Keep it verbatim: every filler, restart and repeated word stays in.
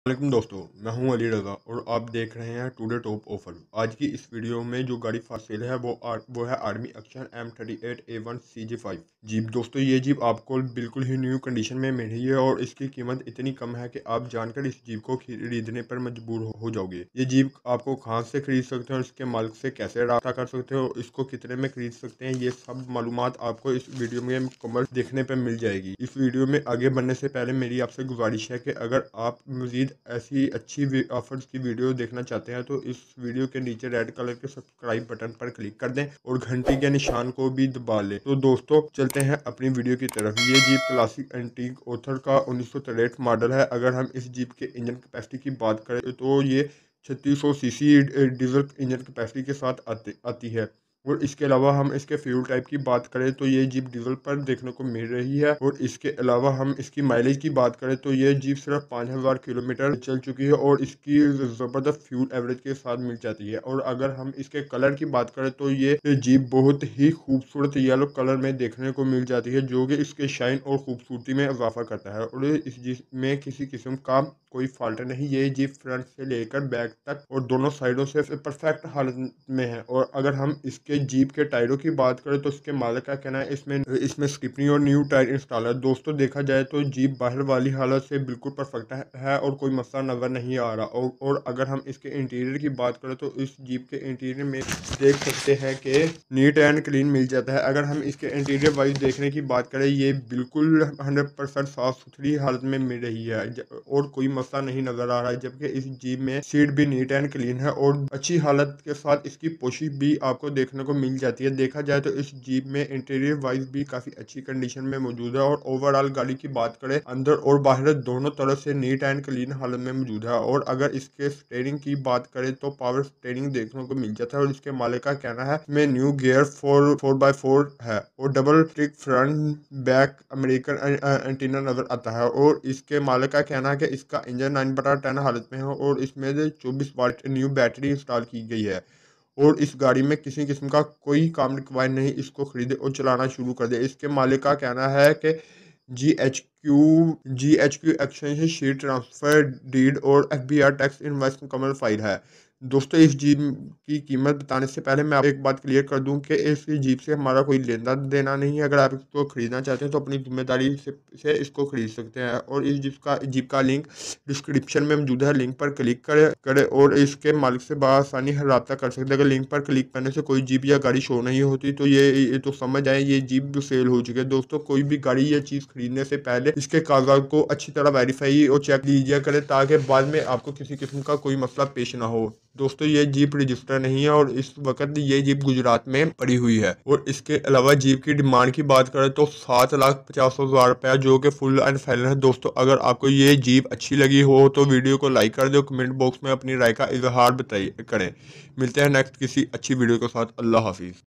वालेकुम दोस्तों, मैं हूं अली रज़ा और आप देख रहे हैं टुडे टॉप ऑफर। आज की इस वीडियो में जो गाड़ी फॉर सेल है वो आर, वो है army action M thirty eight A one C G five jeep. दोस्तों ये जीप आपको बिल्कुल ही न्यू कंडीशन में मिल रही है और इसकी कीमत इतनी कम है कि आप जानकर इस जीप को खरीदने पर मजबूर हो, हो जाओगे। ये जीप आपको कहां से खरीद सकते हैं और इसके मालिक से कैसे रब्ता कर सकते हो, इसको कितने में खरीद सकते हैं, ये सब मालूमात आपको इस वीडियो में मुकम्मल देखने पर मिल जाएगी। इस वीडियो में आगे बढ़ने से पहले मेरी आपसे गुजारिश है कि अगर आप मजीद ऐसी अच्छी ऑफर्स की वीडियो देखना चाहते हैं तो इस वीडियो के नीचे रेड कलर के सब्सक्राइब बटन पर क्लिक कर दें और घंटी के निशान को भी दबा लें। तो दोस्तों चलते हैं अपनी वीडियो की तरफ। ये जीप क्लासिक एंटीक ऑथर का उन्नीस सौ तिरसठ मॉडल है। अगर हम इस जीप के इंजन कैपेसिटी की बात करें तो ये छत्तीस सौ C C diesel engine capacity के साथ आती आती है। और इसके अलावा हम इसके फ्यूल टाइप की बात करें तो ये जीप डीजल पर देखने को मिल रही है। और इसके अलावा हम इसकी माइलेज की बात करें तो ये जीप सिर्फ पाँच हज़ार किलोमीटर चल चुकी है और इसकी ज़बरदस्त फ्यूल एवरेज के साथ मिल जाती है। और अगर हम इसके कलर की बात करें तो ये जीप बहुत ही खूबसूरत येलो कलर में देखने को मिल जाती है, जो कि इसके शाइन और खूबसूरती में इजाफा करता है। और इस जीप में किसी किस्म का कोई फॉल्ट नहीं। ये जीप फ्रंट से लेकर बैक तक और दोनों साइडों से परफेक्ट हालत में है। और अगर हम इसके जीप के टायरों की बात करें तो इसके मालिक का कहना है इसमें इसमें स्किपनी और न्यू टायर इंस्टॉल है। दोस्तों देखा जाए तो जीप बाहर वाली हालत से बिल्कुल परफेक्ट है और कोई मसला नजर नहीं आ रहा। और, और अगर हम इसके इंटीरियर की बात करें तो इस जीप के इंटीरियर में देख सकते हैं कि नीट एंड क्लीन मिल जाता है। अगर हम इसके इंटीरियर वाइज देखने की बात करें ये बिल्कुल हंड्रेड परसेंट साफ सुथरी हालत में मिल रही है और कोई मसला नहीं नजर आ रहा है। जबकि इस जीप में सीट भी नीट एंड क्लीन है और अच्छी हालत के साथ इसकी पोशी भी आपको देखने को मिल जाती है। देखा जाए तो इस जीप में इंटीरियर वाइज भी काफी अच्छी कंडीशन में मौजूद है। और ओवरऑल गाड़ी की बात करें अंदर और बाहर दोनों तरफ से नीट एंड क्लीन हालत में मौजूद है। और अगर इसके स्टीयरिंग की बात करें तो पावर स्टीयरिंग देखने को मिल जाता है। और इसके मालिक का कहना है इसमें new gear four four by four है और double trick front back American antenna नजर आता है। और इसके मालिक का कहना है कि इसका इंजन नाइन बटा टेन हालत में है और इसमें चौबीस वाट न्यू बैटरी इंस्टॉल की गई है। और इस गाड़ी में किसी किस्म का कोई काम रिक्वायर नहीं, इसको खरीदे और चलाना शुरू कर दे। इसके मालिक का कहना है कि G H Q G H Q exchange sheet transfer deed और F B R tax invoice मुकम्मल फाइल है। दोस्तों इस जीप की कीमत बताने से पहले मैं आप एक बात क्लियर कर दूं कि इस जीप से हमारा कोई लेना देना नहीं है। अगर आप इसको खरीदना चाहते हैं तो अपनी जिम्मेदारी से, से इसको खरीद सकते हैं। और इस जीप का जीप का लिंक डिस्क्रिप्शन में मौजूद है, लिंक पर क्लिक करें करें और इसके मालिक से बआसानी रब्ता कर सकते हैं। अगर लिंक पर क्लिक करने से कोई जीप या गाड़ी शो नहीं होती तो ये, ये तो समझ आए ये जीप सेल हो चुकी है। दोस्तों कोई भी गाड़ी या चीज़ खरीदने से पहले इसके कागजात को अच्छी तरह वेरीफाई और चेक लीजिए करें ताकि बाद में आपको किसी किस्म का कोई मसला पेश ना हो। दोस्तों ये जीप रजिस्टर नहीं है और इस वक्त ये जीप गुजरात में पड़ी हुई है। और इसके अलावा जीप की डिमांड की बात करें तो सात लाख पचास हजार रुपया, जो कि फुल एंड फाइनल है। दोस्तों अगर आपको ये जीप अच्छी लगी हो तो वीडियो को लाइक कर दो, कमेंट बॉक्स में अपनी राय का इजहार बताइए करें। मिलते हैं नेक्स्ट किसी अच्छी वीडियो के साथ। अल्लाह हाफिज़।